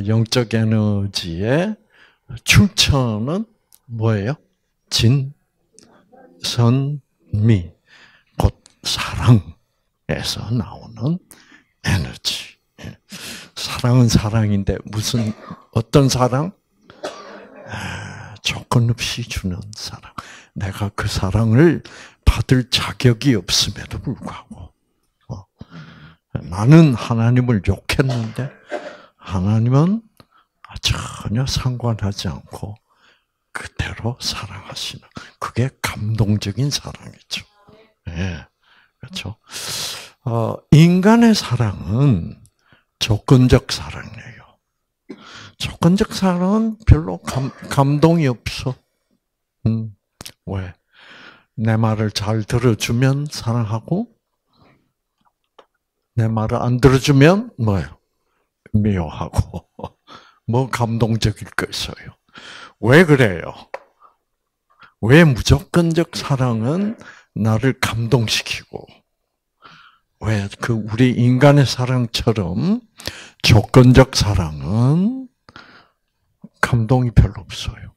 영적 에너지의 출처는 뭐예요? 진, 선, 미, 곧 사랑에서 나오는 에너지. 사랑은 사랑인데 무슨 어떤 사랑? 조건 없이 주는 사랑. 내가 그 사랑을 받을 자격이 없음에도 불구하고 나는 하나님을 욕했는데 하나님은 전혀 상관하지 않고 그대로 사랑하시는 그게 감동적인 사랑이죠. 예, 그렇죠. 인간의 사랑은 조건적 사랑이에요. 조건적 사랑은 별로 감동이 없어. 왜? 내 말을 잘 들어주면 사랑하고, 내 말을 안 들어주면 뭐예요? 미워하고. 뭐 감동적일 거 있어요. 왜 그래요? 왜 무조건적 사랑은 나를 감동시키고, 왜 그 우리 인간의 사랑처럼 조건적 사랑은 감동이 별로 없어요.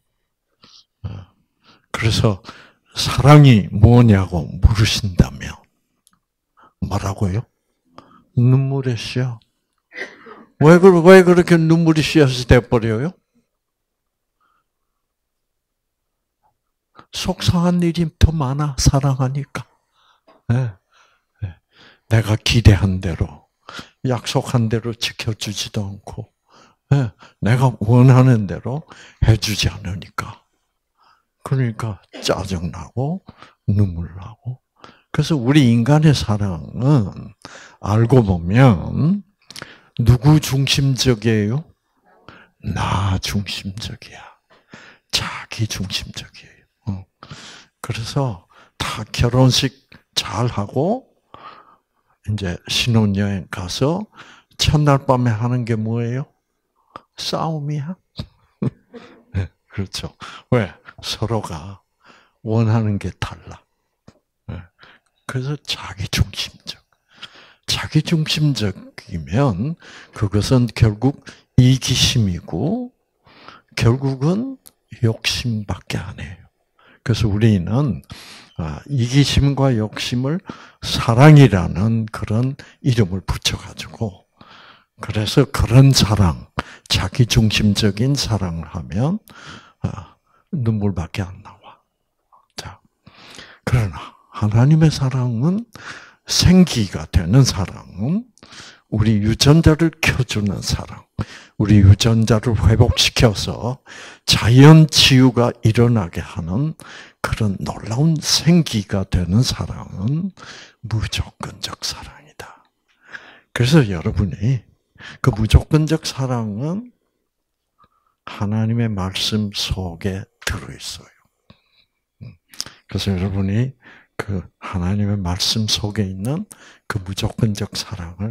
그래서 사랑이 뭐냐고 물으신다면 뭐라고요? 눈물에 씌어. 왜 그렇게 눈물이 씌어서 돼버려요? 속상한 일이 더 많아, 사랑하니까. 네. 내가 기대한 대로, 약속한 대로 지켜주지도 않고, 내가 원하는 대로 해주지 않으니까. 그러니까 짜증나고, 눈물 나고. 그래서 우리 인간의 사랑은 알고 보면 누구 중심적이에요? 나 중심적이야. 자기 중심적이에요. 그래서 다 결혼식 잘 하고 이제 신혼여행 가서 첫날 밤에 하는 게 뭐예요? 싸움이야. 네, 그렇죠. 왜? 서로가 원하는 게 달라. 네, 그래서 자기 중심적이면 그것은 결국 이기심이고 결국은 욕심밖에 안 해요. 그래서 우리는 이기심과 욕심을 사랑이라는 그런 이름을 붙여가지고 그래서 그런 사랑, 자기중심적인 사랑을 하면 눈물밖에 안 나와. 자, 그러나 하나님의 사랑은 생기가 되는 사랑은 우리 유전자를 켜주는 사랑, 우리 유전자를 회복시켜서 자연 치유가 일어나게 하는 그런 놀라운 생기가 되는 사랑은 무조건적 사랑이다. 그래서 여러분이 그 무조건적 사랑은 하나님의 말씀 속에 들어있어요. 그래서 여러분이 그 하나님의 말씀 속에 있는 그 무조건적 사랑을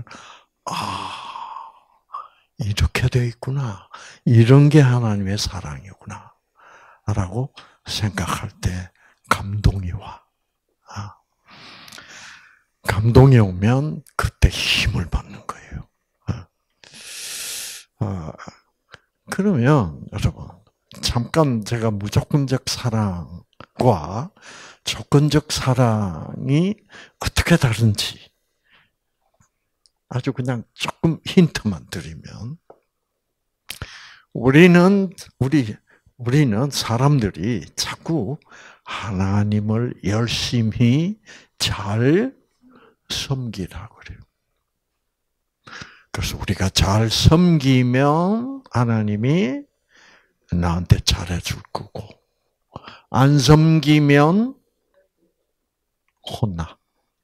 이렇게 되어 있구나. 이런 게 하나님의 사랑이구나. 라고 생각할 때 감동이 와. 감동이 오면 그때 힘을 받는 거예요. 그러면 여러분 잠깐 제가 무조건적 사랑과 조건적 사랑이 어떻게 다른지 아주 그냥 조금 힌트만 드리면 우리는 사람들이 자꾸 하나님을 열심히 잘 섬기라고 그래요. 그래서 우리가 잘 섬기면 하나님이 나한테 잘해줄 거고, 안 섬기면 혼나.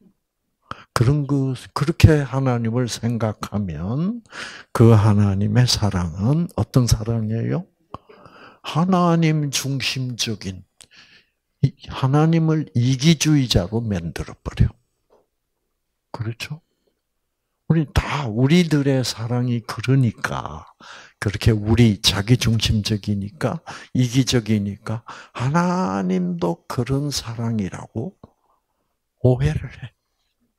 그렇게 하나님을 생각하면 그 하나님의 사랑은 어떤 사랑이에요? 하나님 중심적인, 하나님을 이기주의자로 만들어버려. 그렇죠? 우리들의 사랑이 그러니까, 그렇게 자기 중심적이니까, 이기적이니까, 하나님도 그런 사랑이라고 오해를 해.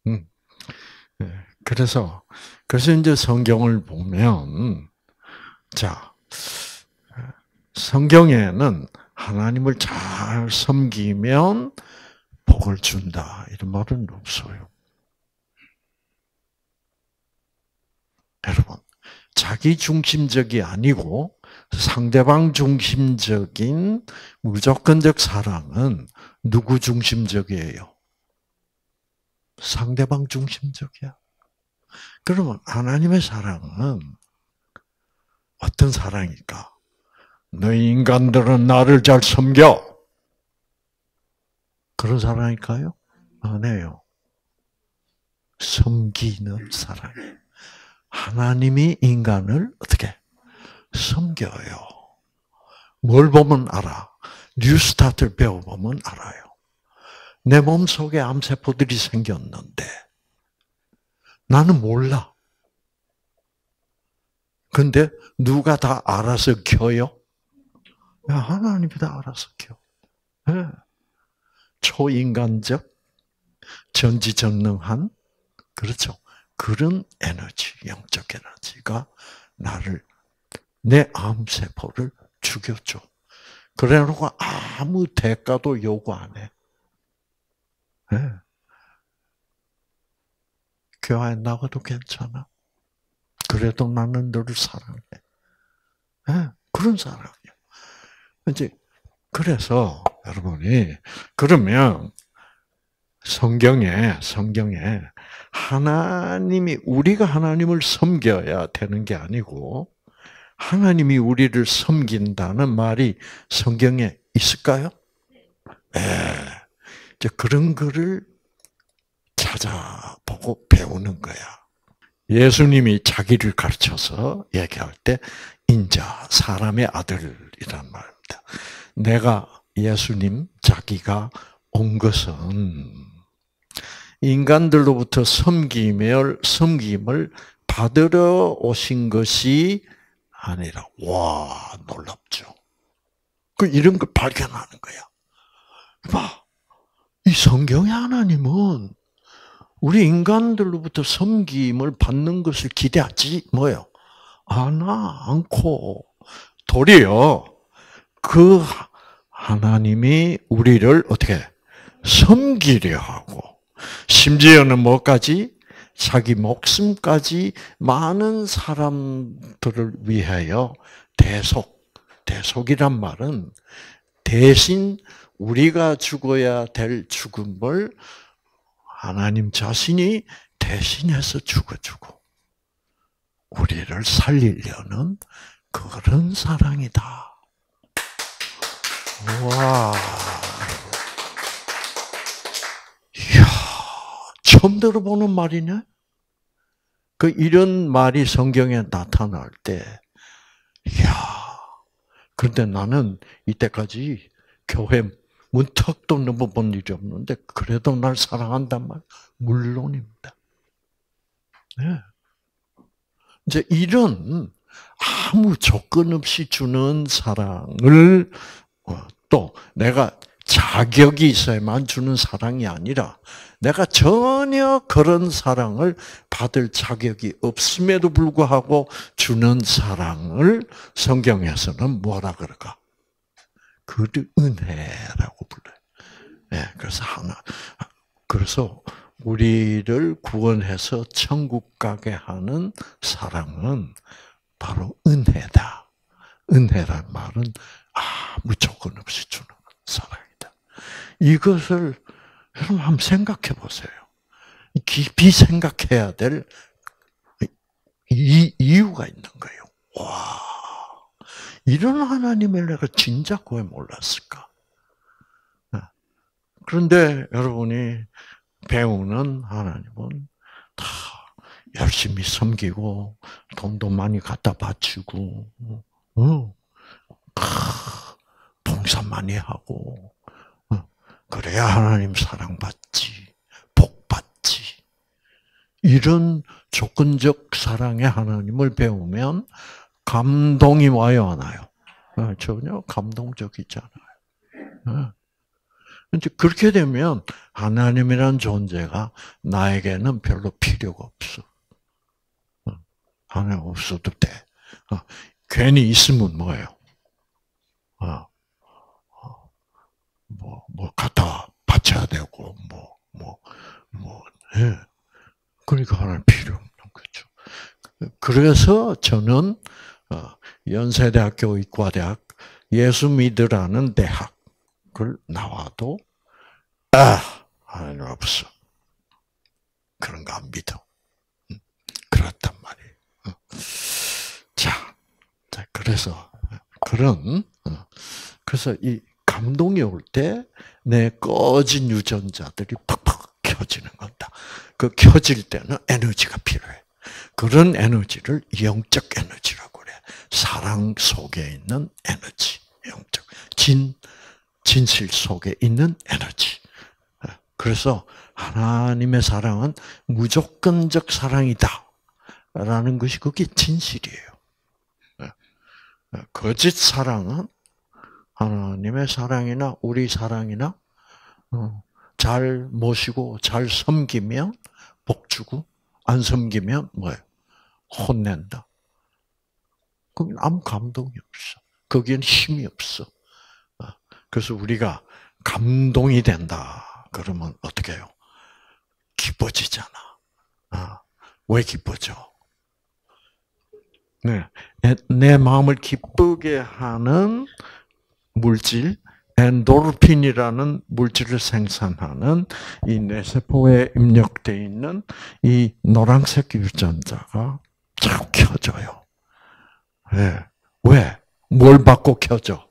그래서 이제 성경을 보면, 자, 성경에는 하나님을 잘 섬기면 복을 준다 이런 말은 없어요. 여러분, 자기 중심적이 아니고 상대방 중심적인 무조건적 사랑은 누구 중심적이에요? 상대방 중심적이야. 그러면 하나님의 사랑은 어떤 사랑일까? 너희 인간들은 나를 잘 섬겨. 그런 사랑일까요? 아니에요. 섬기는 사랑이에요. 하나님이 인간을 어떻게 섬겨요. 뭘 보면 알아? 뉴스타트를 배워보면 알아요. 내 몸속에 암세포들이 생겼는데 나는 몰라. 근데 누가 다 알아서 켜요? 하나님이 다 알아서 켜. 네. 초인간적, 전지전능한, 그렇죠. 그런 에너지, 영적 에너지가 내 암세포를 죽였죠. 그래 놓고 아무 대가도 요구 안 해. 네. 교회 안 나가도 괜찮아. 그래도 나는 너를 사랑해. 네. 그런 사랑이야. 이제, 그래서, 여러분이, 그러면, 성경에, 우리가 하나님을 섬겨야 되는 게 아니고, 하나님이 우리를 섬긴다는 말이 성경에 있을까요? 네. 이제 그런 글을 찾아보고 배우는 거야. 예수님이 자기를 가르쳐서 얘기할 때, 인자, 사람의 아들이란 말입니다. 내가 예수님, 자기가 온 것은 인간들로부터 섬김을 받으러 오신 것이 아니라, 와, 놀랍죠. 이런 걸 발견하는 거야. 봐, 이 성경의 하나님은 우리 인간들로부터 섬김을 받는 것을 기대하지, 뭐요? 않고, 도리어, 그 하나님이 우리를 어떻게 섬기려 하고, 심지어는 뭐까지? 자기 목숨까지 많은 사람들을 위하여 대속이란 말은 대신 우리가 죽어야 될 죽음을 하나님 자신이 대신해서 죽어주고 우리를 살리려는 그런 사랑이다. 와, 이야, 처음 들어보는 말이네. 이런 말이 성경에 나타날 때, 이야, 그런데 나는 이때까지 교회 문턱도 넘어본 일이 없는데, 그래도 날 사랑한단 말, 물론입니다. 네. 이제 이런 아무 조건 없이 주는 사랑을 또 내가 자격이 있어야만 주는 사랑이 아니라 내가 전혀 그런 사랑을 받을 자격이 없음에도 불구하고 주는 사랑을 성경에서는 뭐라 그럴까? 그 은혜라고 불러요. 네, 그래서 우리를 구원해서 천국 가게 하는 사랑은 바로 은혜다. 은혜란 말은 아무 조건 없이 주는 사랑이다. 이것을 여러분 한번 생각해 보세요. 깊이 생각해야 될 이유가 있는 거예요. 와, 이런 하나님을 내가 진작 왜 몰랐을까? 그런데 여러분이 배우는 하나님은 다 열심히 섬기고 돈도 많이 갖다 바치고 봉사 많이 하고 그래야 하나님 사랑받지, 복받지. 이런 조건적 사랑의 하나님을 배우면 감동이 와요, 안 와요? 전혀 감동적이잖아요. 이제 그렇게 되면 하나님이란 존재가 나에게는 별로 필요가 없어. 하나님 없어도 돼. 괜히 있으면 뭐예요? 갖다 바쳐야 되고, 예. 그러니까 하나님 필요 없는 거죠. 그래서 저는 연세대학교 의과대학 예수 믿으라는 대학을 나와도 하나님 없어. 그런 거 안 믿어. 그렇단 말이에요. 자, 그래서 그래서 이 감동이 올 때 내 꺼진 유전자들이 팍팍 켜지는 거다. 그 켜질 때는 에너지가 필요해. 그런 에너지를 영적 에너지라고 그래. 사랑 속에 있는 에너지, 영적 진실 속에 있는 에너지. 그래서 하나님의 사랑은 무조건적 사랑이다라는 것이 그게 진실이에요. 거짓 사랑은 하나님의 사랑이나 우리 사랑이나 잘 모시고 잘 섬기면 복 주고 안 섬기면 뭐예요? 혼낸다. 거긴 아무 감동이 없어. 거기엔 힘이 없어. 그래서 우리가 감동이 된다. 그러면 어떻게 해요? 기뻐지잖아. 왜 기뻐져? 네, 내 마음을 기쁘게 하는 물질, 엔도르핀이라는 물질을 생산하는 이 뇌세포에 입력되어 있는 이 노란색 유전자가 자꾸 켜져요. 네. 왜? 뭘 받고 켜져?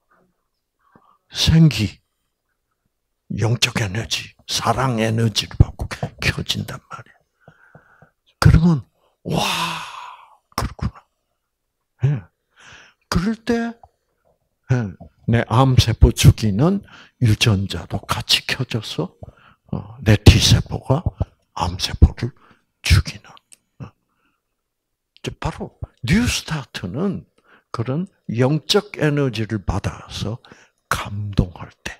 생기, 영적 에너지, 사랑 에너지를 받고 켜진단 말이에요. 그러면 와, 그렇구나. 네. 그럴 때 내 암세포 죽이는 유전자도 같이 켜져서 내 T세포가 암세포를 죽이는. 바로 뉴스타트는 그런 영적 에너지를 받아서 감동할 때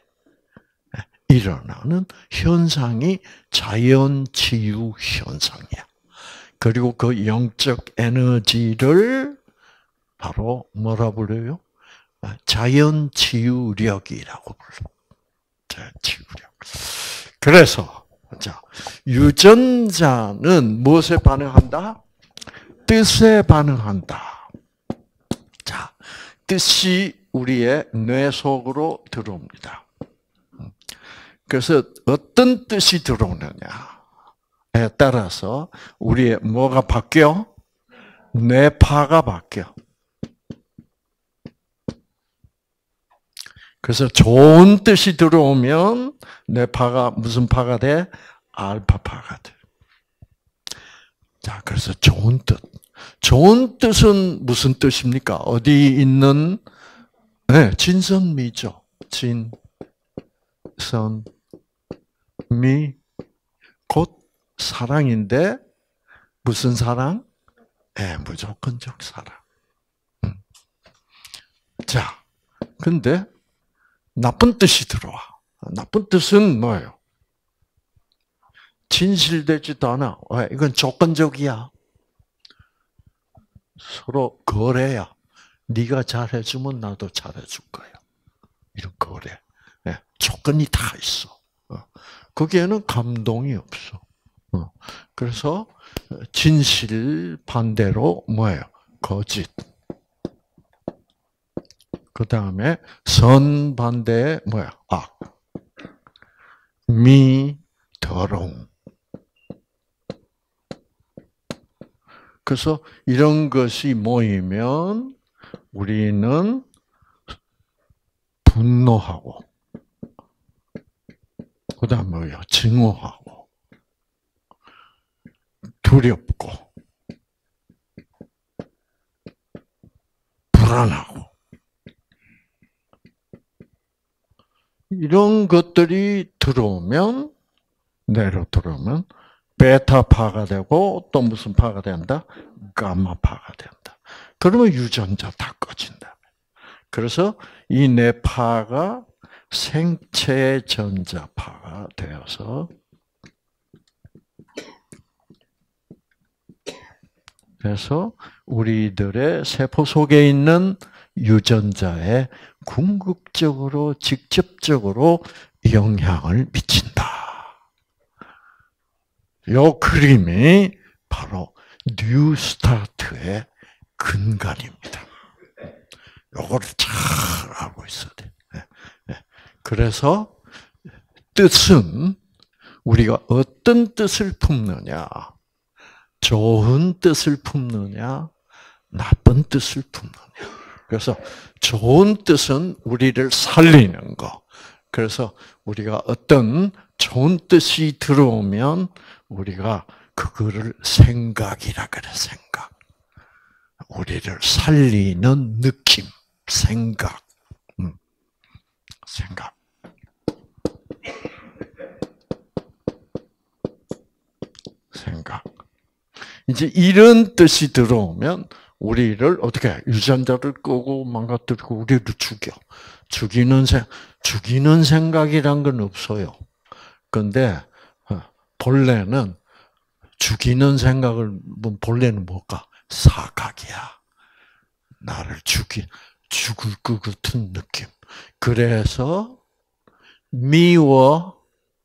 일어나는 현상이 자연치유 현상이야. 그리고 그 영적 에너지를 바로 뭐라 불러요? 자연치유력이라고 불러. 자연치유력. 그래서 유전자는 무엇에 반응한다? 뜻에 반응한다. 자, 뜻이 우리의 뇌 속으로 들어옵니다. 그래서 어떤 뜻이 들어오느냐에 따라서 우리의 뭐가 바뀌어? 뇌파가 바뀌어. 그래서 좋은 뜻이 들어오면 뇌파가 무슨 파가 돼? 알파파가 돼. 자, 그래서 좋은 뜻. 좋은 뜻은 무슨 뜻입니까? 어디 있는? 네, 진선미죠. 진선미. 곧 사랑인데, 무슨 사랑? 네, 무조건적 사랑. 자, 근데, 나쁜 뜻이 들어와. 나쁜 뜻은 뭐예요? 진실되지도 않아. 왜? 이건 조건적이야. 서로 거래야. 네가 잘해주면 나도 잘해줄 거야. 이런 거래. 네, 조건이 다 있어. 거기에는 감동이 없어. 그래서 진실 반대로 뭐예요? 거짓. 그 다음에 선 반대에 뭐야? 악. 더러움. 그래서 이런 것이 모이면 우리는 분노하고, 그 다음에 뭐야? 증오하고, 두렵고, 불안하고, 이런 것들이 들어오면, 뇌로 들어오면, 베타파가 되고, 또 무슨 파가 된다? 가마파가 된다. 그러면 유전자 다 꺼진다. 그래서 이 뇌파가 생체 전자파가 되어서, 그래서 우리들의 세포 속에 있는 유전자에 궁극적으로 직접적으로 영향을 미친다. 요 그림이 바로 뉴스타트의 근간입니다. 요거를 잘 알고 있어야 돼. 그래서 뜻은 우리가 어떤 뜻을 품느냐, 좋은 뜻을 품느냐, 나쁜 뜻을 품느냐. 그래서 좋은 뜻은 우리를 살리는 거. 그래서 우리가 어떤 좋은 뜻이 들어오면 우리가 그거를 생각이라 그래, 생각. 우리를 살리는 느낌, 생각. 생각. 생각. 이제 이런 뜻이 들어오면 우리를 어떻게 해? 유전자를 끄고 망가뜨리고 우리를 죽여. 죽이는 생각이란 건 없어요. 그런데 본래는 죽이는 생각을 본래는 뭘까? 사각이야. 나를 죽을 것 같은 느낌. 그래서 미워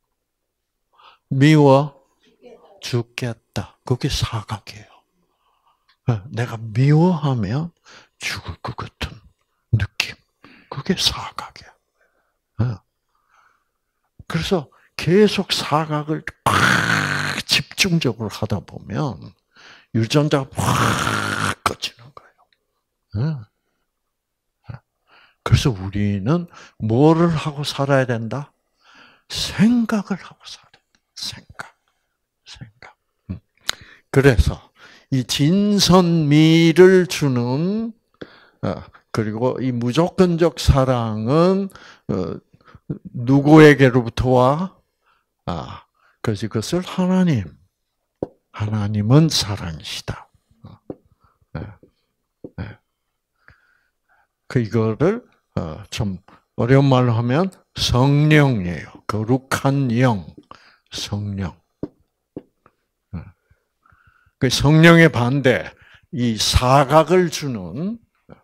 죽겠다. 그게 사각이에요. 내가 미워하면 죽을 것 같은 느낌. 그게 사각이야. 그래서 계속 사각을 집중적으로 하다 보면 유전자가 확 꺼지는 거예요. 그래서 우리는 뭐를 하고 살아야 된다? 생각을 하고 살아야 된다. 생각. 그래서 이 진선미를 주는 그리고 이 무조건적 사랑은 누구에게로부터 와? 그래서 그것을 하나님은 사랑이시다. 이거를 좀 어려운 말로 하면 성령이에요. 거룩한 영, 성령. 그 성령의 반대, 이 사각을 주는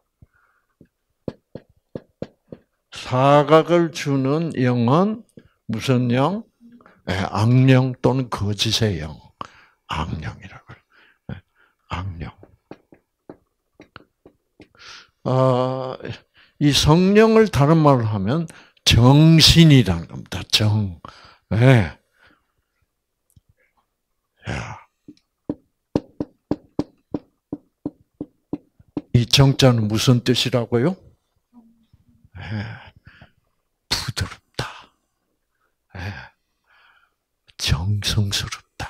영은 무슨 영? 악령 또는 거짓의 영. 악령이라고 해요. 악령. 이 성령을 다른 말로 하면 정신이라는 겁니다. 정. 네. 이 정자는 무슨 뜻이라고요? 부드럽다. 정성스럽다.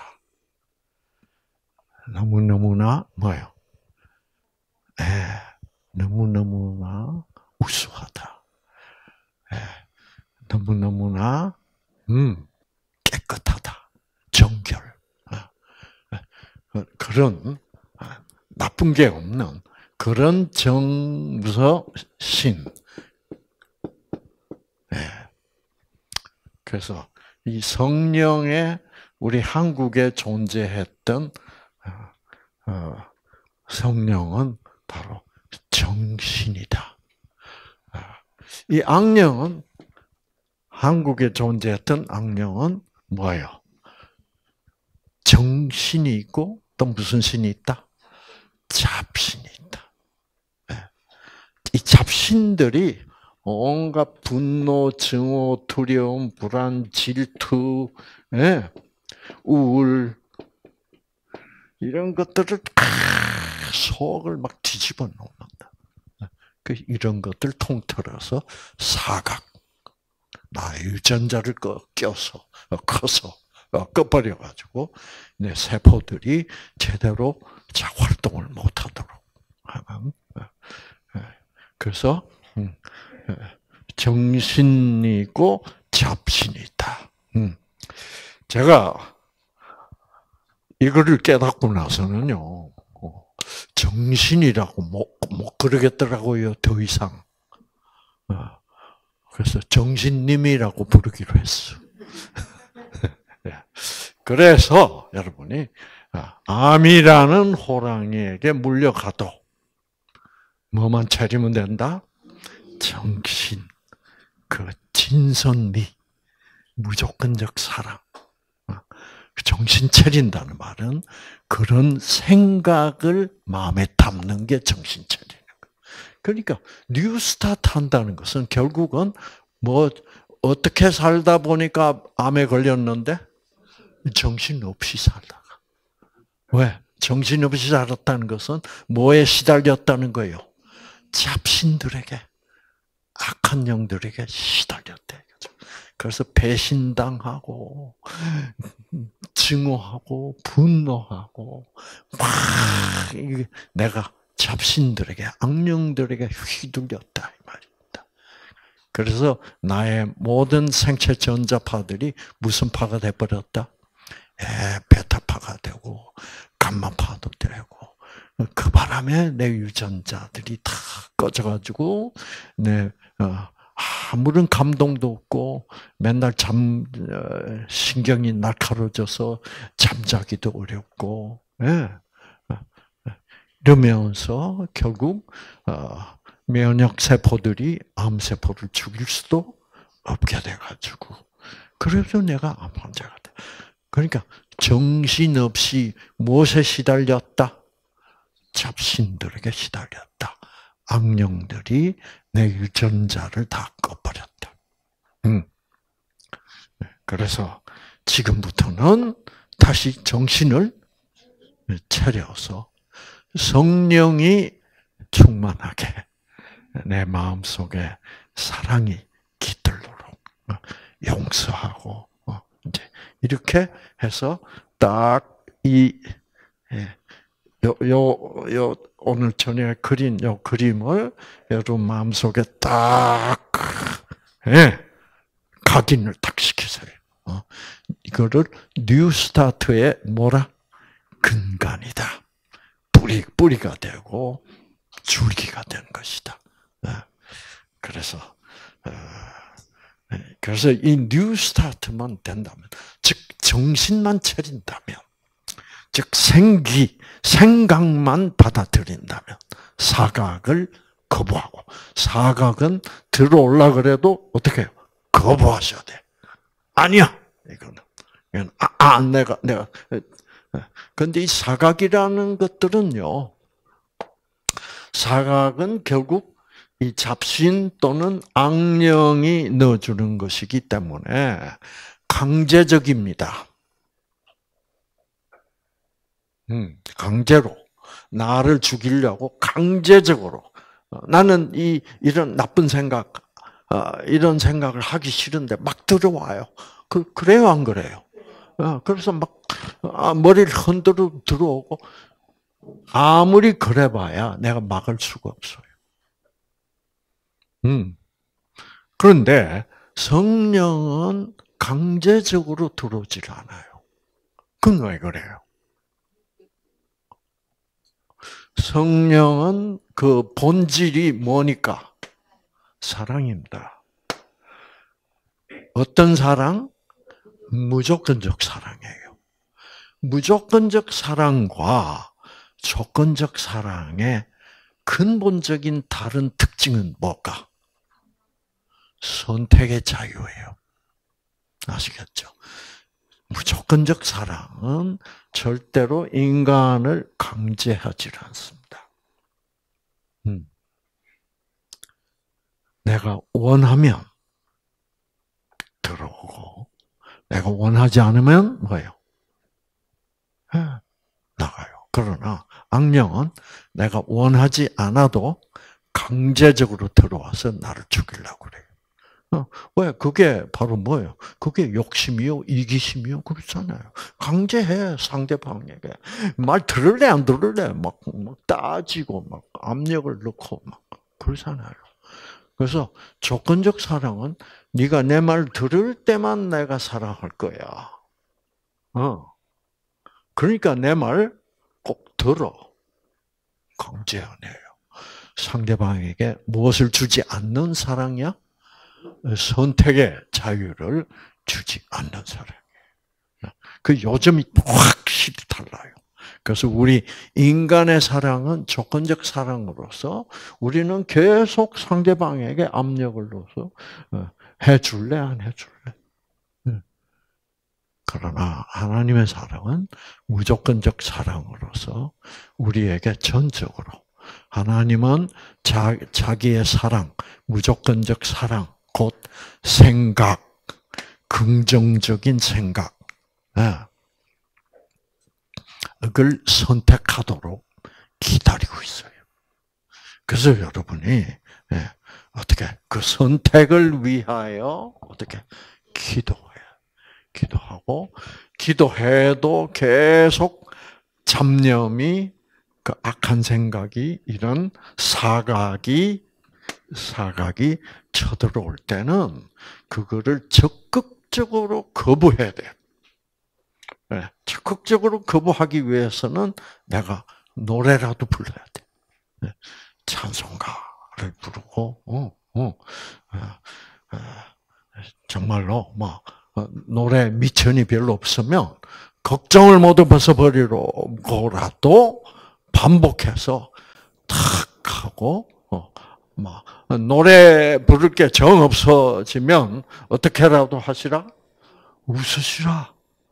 너무너무나 뭐요? 너무너무나 우수하다. 너무너무나 깨끗하다. 정결. 그런 나쁜 게 없는 그런 정무서신. 그래서 이 성령의 우리 한국에 존재했던 성령은 바로 정신이다. 이 악령은 한국에 존재했던 악령은 뭐예요? 정신이 있고 또 무슨 신이 있다? 잡신이 있다. 이 잡신들이 온갖 분노, 증오, 두려움, 불안, 질투, 우울 이런 것들을 속을 막 뒤집어 놓는다. 이런 것들 통틀어서 사각, 나의 유전자를 껴서 커서 꺼버려가지고 내 세포들이 제대로 자 활동을 못하도록 하는. 그래서 정신이 있고 잡신이 있다. 제가 이거를 깨닫고 나서는요, 정신이라고 못 그러겠더라고요, 더 이상. 그래서 정신님이라고 부르기로 했어. 그래서 여러분이 암이라는 호랑이에게 물려가도 뭐만 차리면 된다? 정신, 그 진선미, 무조건적 사랑. 정신 차린다는 말은 그런 생각을 마음에 담는 게 정신 차리는 거예요. 그러니까 뉴스타트 한다는 것은 결국은 뭐 어떻게 살다 보니까 암에 걸렸는데 정신없이 살다가. 왜? 정신없이 살았다는 것은 뭐에 시달렸다는 거예요? 잡신들에게, 악한 영들에게 시달렸대. 그래서 배신당하고 증오하고 분노하고 막 내가 잡신들에게, 악령들에게 휘둘렸다 이 말입니다. 그래서 나의 모든 생체 전자파들이 무슨 파가 돼버렸다? 베타파가 되고 감마파도 되고 그 바람에 내 유전자들이 다 꺼져가지고 내 아무런 감동도 없고 맨날 신경이 날카로워져서 잠자기도 어렵고, 이러면서 결국 면역 세포들이 암 세포를 죽일 수도 없게 돼가지고, 그래서 내가 암 환자가 돼. 그러니까 정신없이 무엇에 시달렸다? 잡신들에게 시달렸다. 악령들이 내 유전자를 다 꺼버렸다. 그래서 지금부터는 다시 정신을 차려서 성령이 충만하게 내 마음속에 사랑이 깃들도록 용서하고 이제 이렇게 해서 딱 오늘 저녁에 그린 요 그림을 여러분 마음속에 딱 각인을 딱 시키세요. 이거를 뉴스타트의 뭐라? 근간이다. 뿌리가 되고 줄기가 되는 것이다. 그래서 이 뉴스타트만 된다면, 즉 정신만 차린다면, 즉 생각만 받아들인다면 사각을 거부하고, 사각은 들어올라 그래도 어떻게 해요? 거부하셔야 돼. 아니야. 이거는 내가. 근데 이 사각이라는 것들은요, 사각은 결국 이 잡신 또는 악령이 넣어주는 것이기 때문에 강제적입니다. 강제로 나를 죽이려고 강제적으로, 나는 이런 나쁜 생각, 이런 생각을 하기 싫은데 막 들어와요. 그래요, 안 그래요? 그래서 막 머리를 흔들어 들어오고, 아무리 그래봐야 내가 막을 수가 없어요. 그런데 성령은 강제적으로 들어오질 않아요. 그건 왜 그래요? 성령은 그 본질이 뭐니까? 사랑입니다. 어떤 사랑? 무조건적 사랑이에요. 무조건적 사랑과 조건적 사랑의 근본적인 다른 특징은 뭘까? 선택의 자유예요. 아시겠죠? 무조건적 사랑은 절대로 인간을 강제하지 않습니다. 내가 원하면 들어오고, 내가 원하지 않으면 뭐예요? 나가요. 그러나 악령은 내가 원하지 않아도 강제적으로 들어와서 나를 죽이려고 그래요. 왜? 그게 바로 뭐예요? 그게 욕심이요, 이기심이요, 그렇잖아요. 강제해, 상대방에게. 말 들을래, 안 들을래? 막 따지고, 막 압력을 넣고, 막, 그렇잖아요. 그래서 조건적 사랑은 네가 내 말 들을 때만 내가 사랑할 거야. 그러니까 내 말 꼭 들어. 강제 안 해요. 상대방에게 무엇을 주지 않는 사랑이야? 선택의 자유를 주지 않는 사랑이에요. 그 요점이 확실히 달라요. 그래서 우리 인간의 사랑은 조건적 사랑으로서 우리는 계속 상대방에게 압력을 넣어서 해줄래 안 해줄래. 그러나 하나님의 사랑은 무조건적 사랑으로서 우리에게 전적으로 하나님은 자기의 사랑, 무조건적 사랑, 곧 생각, 긍정적인 생각, 그걸 선택하도록 기다리고 있어요. 그래서 여러분이 어떻게 그 선택을 위하여 어떻게 기도하고 기도해도 계속 잡념이 그 악한 생각이 이런 사각이 쳐들어올 때는 그거를 적극적으로 거부해야 돼요. 적극적으로 거부하기 위해서는 내가 노래라도 불러야 돼. 찬송가를 부르고, 정말로 노래 미천이 별로 없으면 걱정을 모두 벗어버리고라도 반복해서 탁 하고 노래 부를 게 정 없어지면 어떻게라도 하시라? 웃으시라.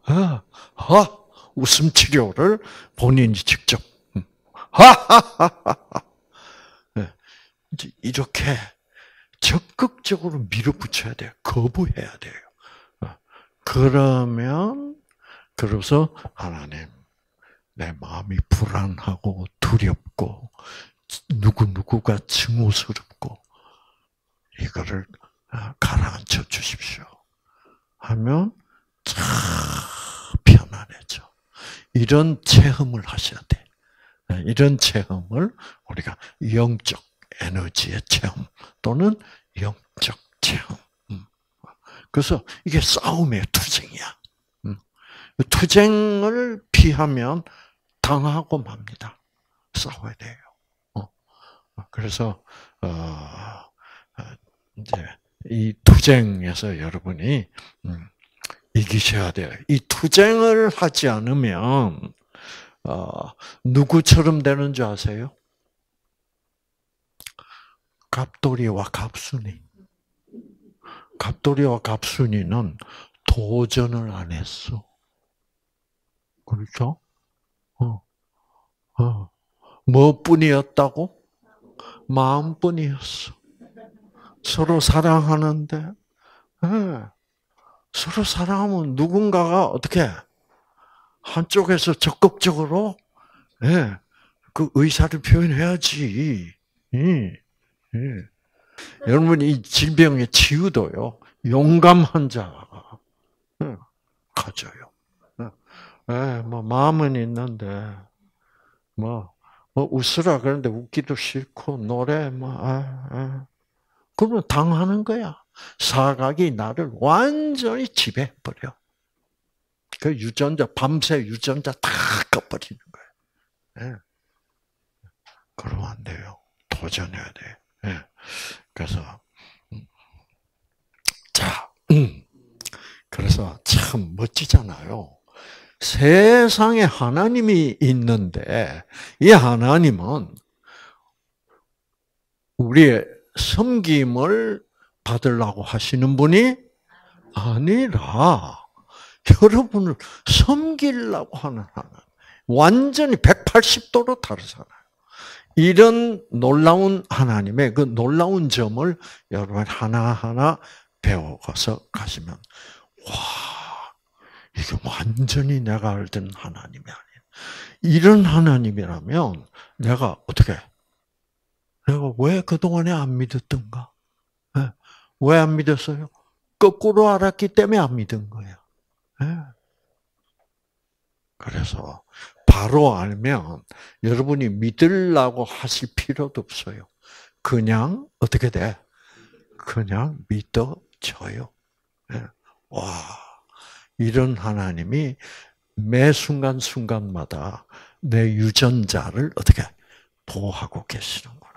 웃음 치료를 본인이 직접. 이렇게 적극적으로 밀어붙여야 돼요. 거부해야 돼요. 그래서 하나님, 내 마음이 불안하고 두렵고 누구누구가 증오스럽고 이거를 가라앉혀 주십시오. 하면 참 편안해져. 이런 체험을 하셔야 돼. 이런 체험을 우리가 영적 에너지의 체험 또는 영적 체험. 그래서 이게 싸움이에요, 투쟁이야. 투쟁을 피하면 당하고 맙니다. 싸워야 돼요. 그래서 이제 이 투쟁에서 여러분이 이기셔야 돼요. 이 투쟁을 하지 않으면 누구처럼 되는 줄 아세요? 갑돌이와 갑순이. 갑돌이와 갑순이는 도전을 안 했어. 그렇죠? 뭐뿐이었다고? 마음뿐이었어. 서로 사랑하는데, 서로 사랑하면 누군가가 어떻게 한쪽에서 적극적으로 그 의사를 표현해야지. 여러분 이 질병의 치유도요 용감한 자가 가져요. 뭐 마음은 있는데 뭐 웃으라 그러는데 웃기도 싫고 노래 그러면 당하는 거야. 사각이 나를 완전히 지배해버려. 그 유전자 밤새 유전자 다 꺼버리는 거예요. 그러면 안 돼요. 도전해야 돼. 그래서 그래서 참 멋지잖아요. 세상에 하나님이 있는데 이 하나님은 우리의 섬김을 받으려고 하시는 분이 아니라 여러분을 섬기려고 하는 하나님. 완전히 180도로 다르잖아요. 이런 놀라운 하나님의 그 놀라운 점을 여러분 하나하나 배워가서 가시면 와, 이게 완전히 내가 알던 하나님이 아니에요. 이런 하나님이라면 내가 어떻게 내가 왜 그동안에 안 믿었던가? 왜 안 믿었어요? 거꾸로 알았기 때문에 안 믿은 거예요. 그래서 바로 알면 여러분이 믿으려고 하실 필요도 없어요. 그냥 어떻게 돼? 그냥 믿어져요. 와, 이런 하나님이 매 순간순간마다 내 유전자를 어떻게 보호하고 계시는구나.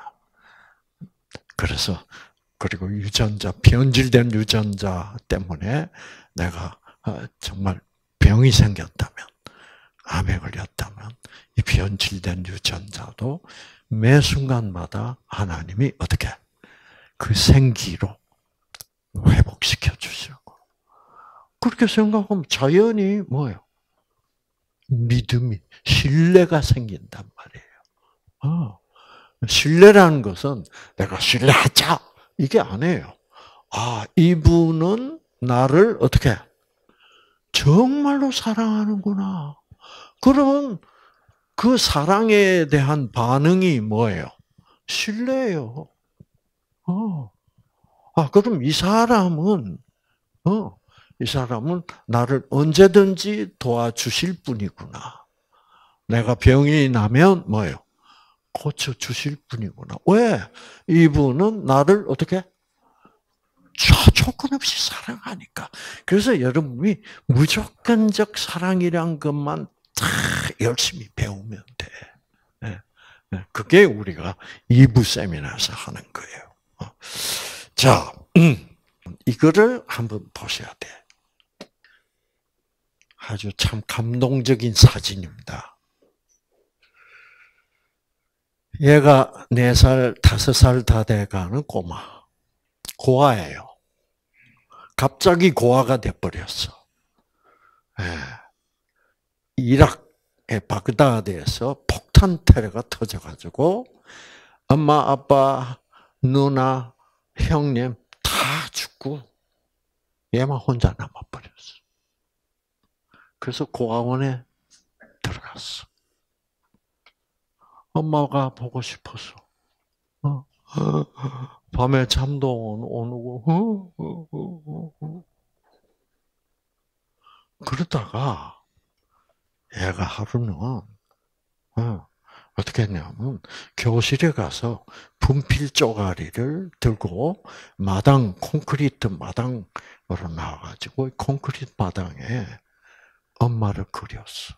그래서 그리고 유전자, 변질된 유전자 때문에 내가 정말 병이 생겼다면 암에 걸렸다면 이 변질된 유전자도 매 순간마다 하나님이 어떻게 그 생기로 회복시켜 주시고 그렇게 생각하면 자연히 뭐예요? 믿음이 신뢰가 생긴단 말이에요. 신뢰라는 것은 내가 신뢰하자 이게 아니에요. 아, 이분은 나를 어떻게 정말로 사랑하는구나. 그러면 그 사랑에 대한 반응이 뭐예요? 신뢰예요. 그럼 이 사람은 나를 언제든지 도와주실 분이구나. 내가 병이 나면 뭐예요? 고쳐주실 분이구나. 왜? 이분은 나를 어떻게? 조건 없이 사랑하니까. 그래서 여러분이 무조건적 사랑이란 것만 다 열심히 배우면 돼. 그게 우리가 2부 세미나에서 하는 거예요. 자, 이거를 한번 보셔야 돼. 아주 참 감동적인 사진입니다. 얘가 4살, 5살 다 돼가는 꼬마. 고아예요. 갑자기 고아가 돼버렸어. 이락의 바그다드에서 폭탄 테러가 터져가지고 엄마, 아빠, 누나, 형님 다 죽고 얘만 혼자 남아버렸어. 그래서 고아원에 들어갔어. 엄마가 보고 싶었어. 밤에 잠도 안 오고. 그러다가 얘가 하루는 어떻게 했냐면 교실에 가서 분필 쪼가리를 들고 콘크리트 마당으로 나와가지고 콘크리트 마당에 엄마를 그렸어.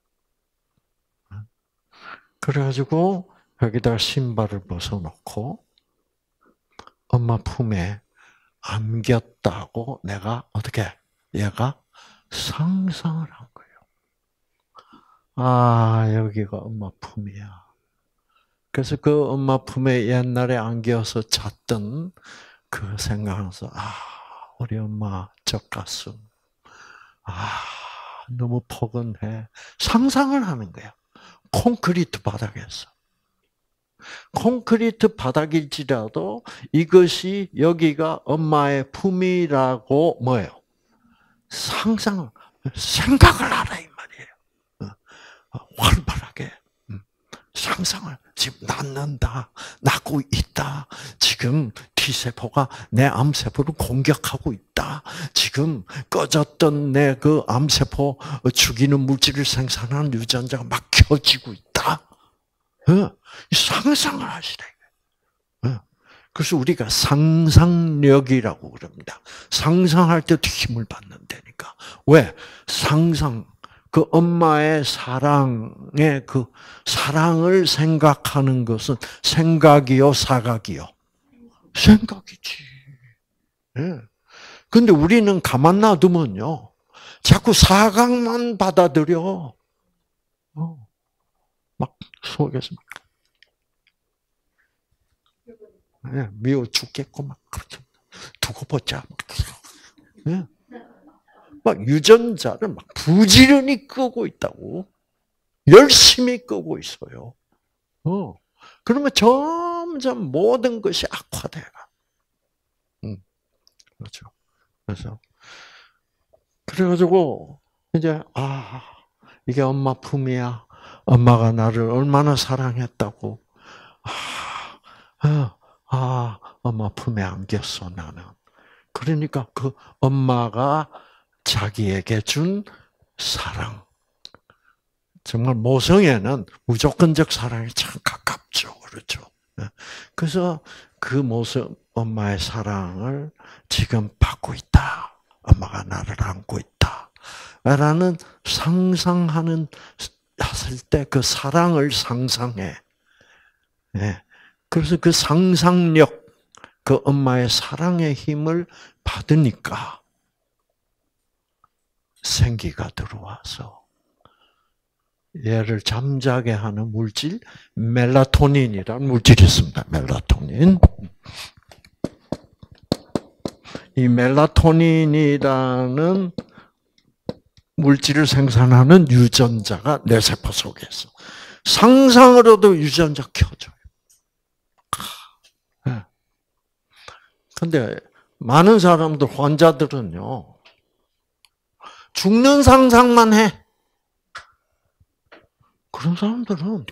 그래가지고 여기다 신발을 벗어놓고 엄마 품에 안겼다고 얘가 상상을 한 거예요. 아, 여기가 엄마 품이야. 그래서 그 엄마 품에 옛날에 안겨서 잤던 그 생각하면서, 우리 엄마 젖가슴. 너무 포근해. 상상을 하는 거야. 콘크리트 바닥에서. 콘크리트 바닥일지라도 이것이 여기가 엄마의 품이라고 뭐예요? 생각을 하라 이 말이에요. 활발하게 상상을 지금 낳고 있다. 지금 T세포가 내 암세포를 공격하고 있다. 지금 꺼졌던 내 그 암세포 죽이는 물질을 생산하는 유전자가 막 켜지고 있다. 상상을 하시래. 그래서 우리가 상상력이라고 그럽니다. 상상할 때도 힘을 받는다니까. 왜? 그 엄마의 사랑의 그 사랑을 생각하는 것은 생각이요, 사각이요? 생각이지. 근데 우리는 가만 놔두면요. 자꾸 사각만 받아들여. 막 속에서 미워 죽겠고 막 두고 보자. 막 유전자를 막 부지런히 끄고 있다고. 열심히 끄고 있어요. 그러면 점점 모든 것이 악화돼가. 그렇죠. 그래가지고 이제 이게 엄마 품이야. 엄마가 나를 얼마나 사랑했다고. 엄마 품에 안겼어 나는. 그러니까 그 엄마가 자기에게 준 사랑. 정말 모성애는 무조건적 사랑이 참 가깝죠. 그렇죠. 그래서 그 엄마의 사랑을 지금 받고 있다. 엄마가 나를 안고 있다. 라는 했을 때 그 사랑을 상상해. 그래서 그 상상력, 그 엄마의 사랑의 힘을 받으니까 생기가 들어와서 얘를 잠자게 하는 물질 멜라토닌이라는 물질이 있습니다. 멜라토닌. 이 멜라토닌이라는 물질을 생산하는 유전자가 내 세포 속에 있어. 상상으로도 유전자 켜져요. 근데 많은 사람들, 환자들은요, 죽는 상상만 해. 그런 사람들은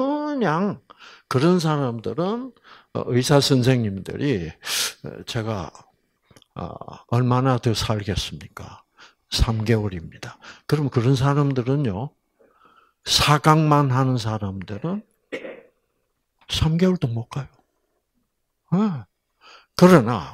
그런 사람들은 의사 선생님들이 제가 얼마나 더 살겠습니까? 3개월입니다. 그럼 그런 사람들은요, 사각만 하는 사람들은 3개월도 못 가요. 그러나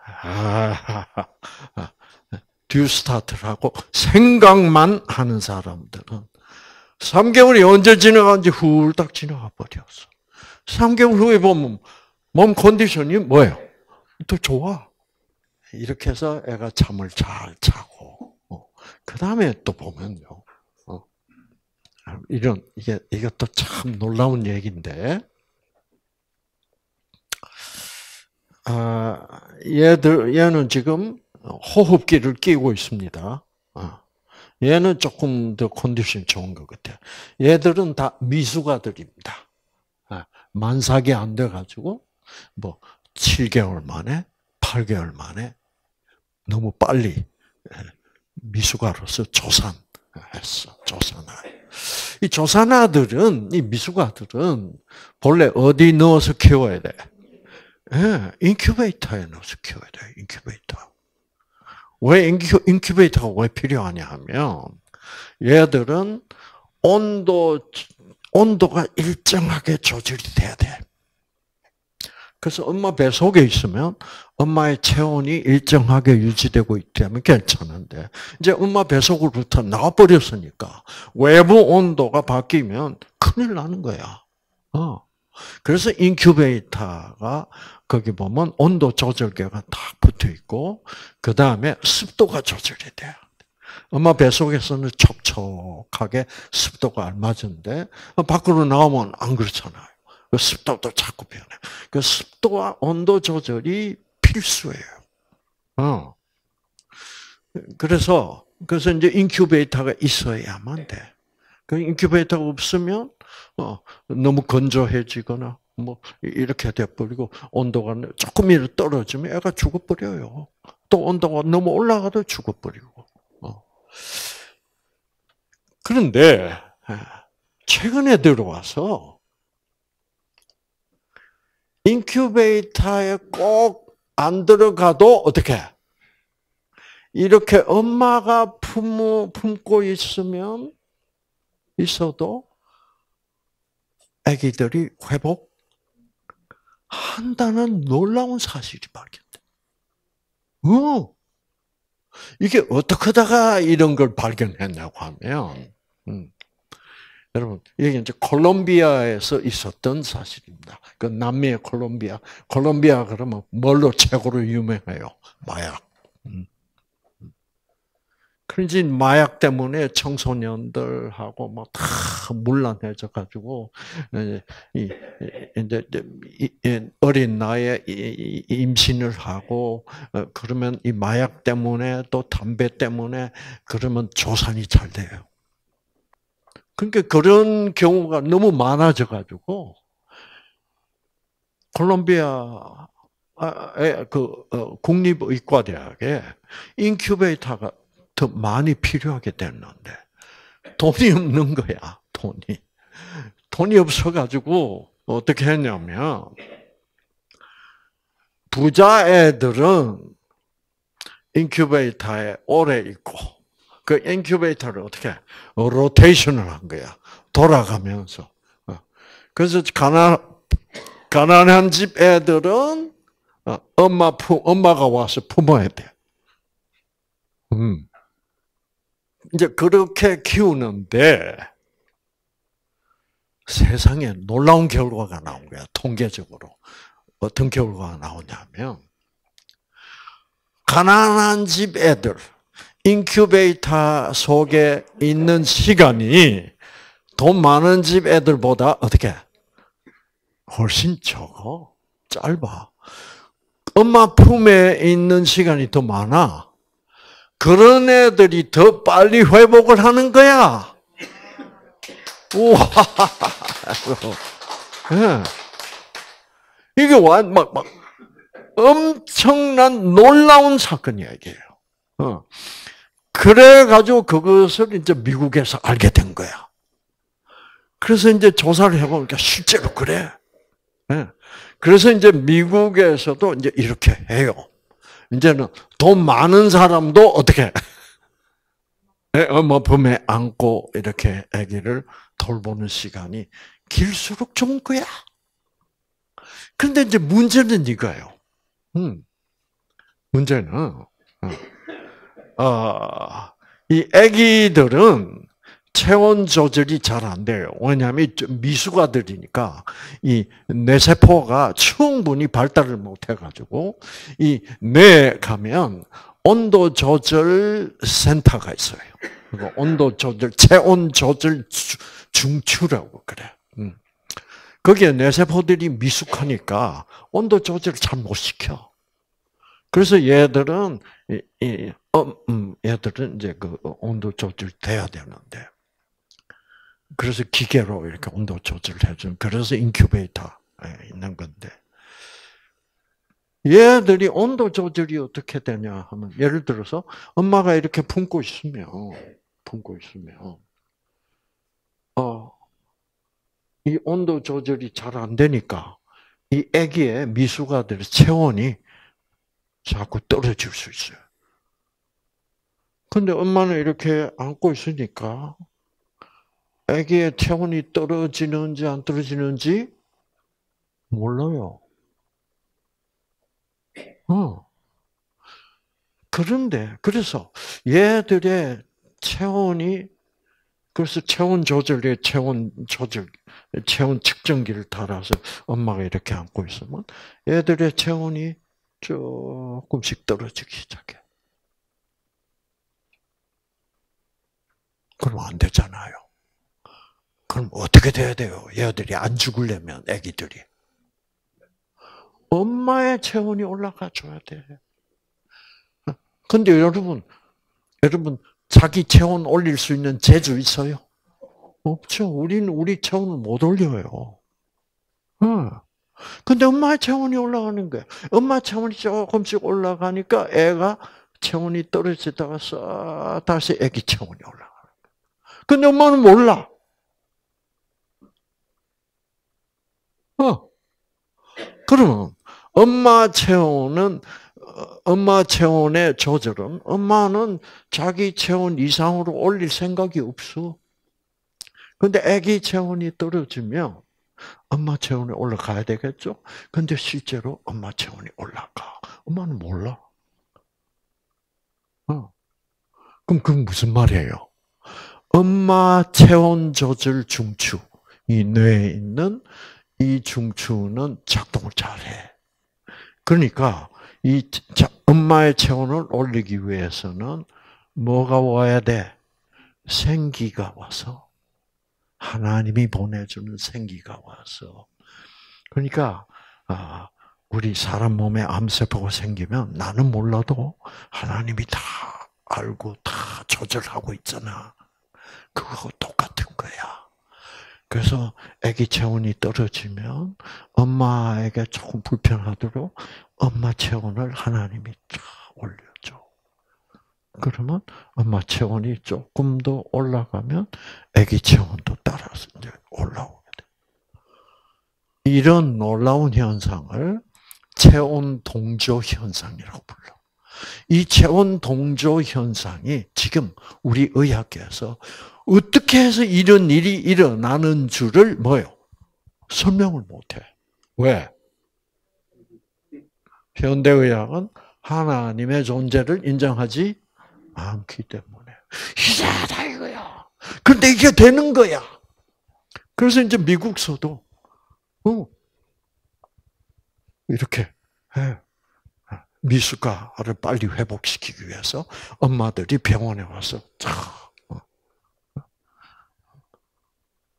듀스타트를 하고 생각만 하는 사람들은 3개월이 언제 지나간지 훌딱 지나가 버렸어. 3개월 후에 보면 몸 컨디션이 뭐예요? 더 좋아. 이렇게 해서 애가 잠을 잘 자고, 그 다음에 또 보면요, 이것도 참 놀라운 얘기인데, 얘는 지금 호흡기를 끼고 있습니다. 얘는 조금 더 컨디션이 좋은 것 같아요. 얘들은 다 미숙아들입니다. 만삭이 안 돼가지고, 7개월 만에, 8개월 만에, 너무 빨리 미숙아로서 조산했어. 이 조산아들은, 이 미숙아들은 본래 어디 넣어서 키워야 돼? 인큐베이터에 넣어서 키워야 돼. 인큐베이터. 왜 인큐베이터가 왜 필요하냐 하면, 얘들은 온도가 일정하게 조절이 돼야 돼. 그래서 엄마 뱃속에 있으면 엄마의 체온이 일정하게 유지되고 있다면 괜찮은데, 이제 엄마 뱃속으로부터 나와버렸으니까 외부 온도가 바뀌면 큰일 나는 거야. 그래서 인큐베이터가 거기 보면 온도 조절계가 딱 붙어 있고, 그 다음에 습도가 조절이 돼. 엄마 뱃속에서는 촉촉하게 습도가 알맞은데 밖으로 나오면 안 그렇잖아요. 그 습도도 자꾸 변해. 그 습도와 온도 조절이 필수예요. 그래서 이제 인큐베이터가 있어야만 돼. 그 인큐베이터가 없으면 너무 건조해지거나 이렇게 돼버리고, 온도가 조금이라도 떨어지면 애가 죽어버려요. 또 온도가 너무 올라가도 죽어버리고. 그런데 최근에 들어와서 인큐베이터에 꼭 안 들어가도 어떻게? 이렇게 엄마가 품고 있어도 아기들이 회복한다는 놀라운 사실이 발견돼. 이게 어떻게 하다가 이런 걸 발견했냐고 하면, 여러분, 이게 이제 콜롬비아에서 있었던 사실입니다. 그 남미의 콜롬비아 그러면 뭘로 최고로 유명해요? 마약. 그런지 마약 때문에 청소년들하고 다 문란해져 가지고 이제 어린 나이에 임신을 하고, 그러면 이 마약 때문에 또 담배 때문에 그러면 조산이 잘 돼요. 그러니까 그런 경우가 너무 많아져 가지고 콜롬비아 국립의과대학에 인큐베이터가 더 많이 필요하게 됐는데 돈이 없는 거야. 돈이 없어 가지고 어떻게 했냐면, 부자 애들은 인큐베이터에 오래 있고, 그 인큐베이터를 어떻게 로테이션을 한 거야. 돌아가면서. 그래서 가난한 집 애들은 엄마가 와서 품어야 돼. 이제 그렇게 키우는데 세상에 놀라운 결과가 나온 거야. 통계적으로. 어떤 결과가 나오냐면, 가난한 집 애들 인큐베이터 속에 있는 시간이 돈 많은 집 애들보다 어떻게? 훨씬 적어. 짧아. 엄마 품에 있는 시간이 더 많아. 그런 애들이 더 빨리 회복을 하는 거야. 우와. 네. 이게 막 엄청난 놀라운 사건이야, 이게요. 그래가지고 그것을 이제 미국에서 알게 된 거야. 그래서 이제 조사를 해보니까 실제로 그래. 네. 그래서 이제 미국에서도 이제 이렇게 해요. 이제는 돈 많은 사람도 어떻게 엄마 품에 안고 이렇게 아기를 돌보는 시간이 길수록 좋은 거야. 그런데 이제 문제는 이거예요. 문제는 이 아기들은 체온 조절이 잘 안 돼요. 왜냐하면 미숙아들이니까 이 뇌세포가 충분히 발달을 못 해가지고 이 뇌에 가면 온도 조절 센터가 있어요. 그리고 온도 조절, 체온 조절 중추라고 그래. 거기에 뇌세포들이 미숙하니까 온도 조절을 잘 못 시켜. 그래서 얘들은 얘들은 이제 그 온도 조절 돼야 되는데. 그래서 기계로 이렇게 온도 조절을 해주는, 그래서 인큐베이터에 있는 건데. 얘들이 온도 조절이 어떻게 되냐 하면, 예를 들어서 엄마가 이렇게 품고 있으면, 이 온도 조절이 잘 안 되니까, 이 아기의 미숙아들의 체온이 자꾸 떨어질 수 있어요. 근데 엄마는 이렇게 안고 있으니까, 아기의 체온이 떨어지는지 안 떨어지는지 몰라요. 그런데, 그래서 얘들의 체온이, 그래서 체온 측정기를 달아서 엄마가 이렇게 안고 있으면 얘들의 체온이 조금씩 떨어지기 시작해. 그럼 안 되잖아요. 그럼 어떻게 돼야 돼요? 얘들이 안 죽으려면, 애기들이. 엄마의 체온이 올라가 줘야 돼. 근데 여러분, 자기 체온 올릴 수 있는 재주 있어요? 없죠. 우리는 우리 체온을 못 올려요. 근데 엄마의 체온이 올라가는 거야. 엄마 체온이 조금씩 올라가니까 애가 체온이 떨어지다가 싹 다시 애기 체온이 올라가는 거야. 근데 엄마는 몰라. 그러면 엄마 체온의 조절은, 엄마는 자기 체온 이상으로 올릴 생각이 없어. 근데 아기 체온이 떨어지면 엄마 체온이 올라가야 되겠죠? 근데 실제로 엄마 체온이 올라가. 엄마는 몰라. 그럼 그건 무슨 말이에요? 엄마 체온 조절 중추, 이 뇌에 있는 이 중추는 작동을 잘해. 그러니까 이 엄마의 체온을 올리기 위해서는 뭐가 와야 돼? 생기가 와서, 하나님이 보내주는 생기가 와서. 그러니까 우리 사람 몸에 암세포가 생기면 나는 몰라도 하나님이 다 알고 다 조절하고 있잖아. 그거하고 똑같은 거야. 그래서 아기 체온이 떨어지면 엄마에게 조금 불편하도록 엄마 체온을 하나님이 쫙 올려줘. 그러면 엄마 체온이 조금 더 올라가면 아기 체온도 따라서 이제 올라오게 돼. 이런 놀라운 현상을 체온 동조 현상이라고 불러. 이 체온 동조 현상이 지금 우리 의학계에서 어떻게 해서 이런 일이 일어나는 줄을 설명을 못해. 왜? 현대의학은 하나님의 존재를 인정하지 않기 때문에. 이상하다 이거야. 그런데 이게 되는 거야. 그래서 이제 미국서도 이렇게 해. 미숙아를 빨리 회복시키기 위해서 엄마들이 병원에 와서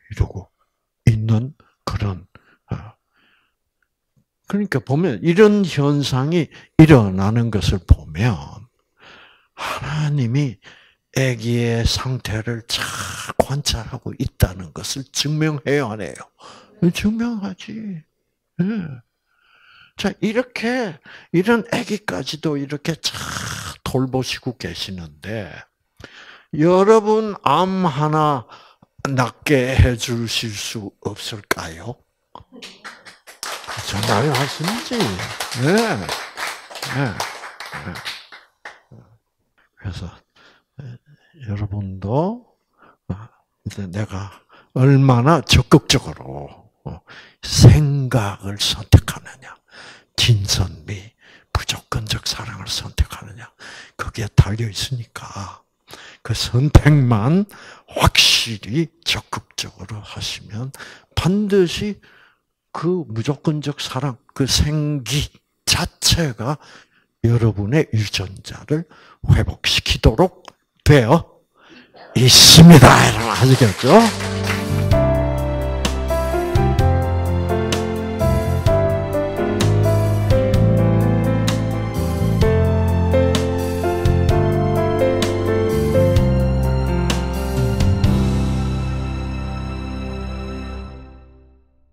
이루고 있는 그런. 그러니까 보면 이런 현상이 일어나는 것을 보면 하나님이 아기의 상태를 잘 관찰하고 있다는 것을 증명해요, 안 해요? 증명하지. 네. 자, 이렇게 이런 아기까지도 이렇게 잘 돌보시고 계시는데 여러분 암 하나 낫게 해주실 수 없을까요? 정말 하시는지. 네. 네. 그래서 여러분도 이제 내가 얼마나 적극적으로 생각을 선택하느냐, 진선미, 무조건적 사랑을 선택하느냐, 그게 달려 있으니까 그 선택만 확실히 적극적으로 하시면 반드시 그 무조건적 사랑, 그 생기 자체가 여러분의 유전자를 회복시키도록 되어 있습니다. 여러분 아시겠죠?